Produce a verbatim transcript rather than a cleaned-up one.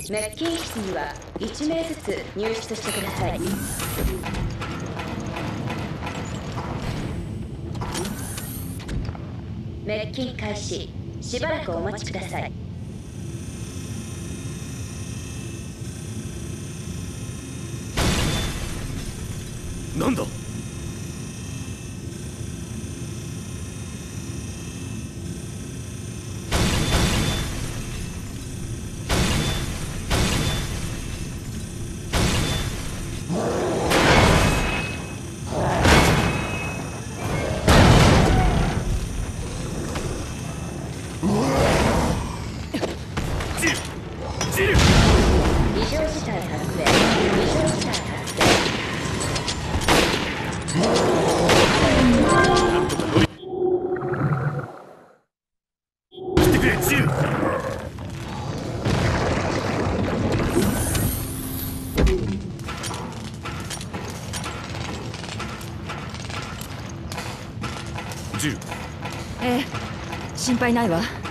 滅菌室にはいち名ずつ入室してください。滅菌開始。しばらくお待ちください。 なんだ。 異常事態発生。異常事態発生。 なんとか乗り来てくれ、ジル。ジル。 ええ、心配ないわ。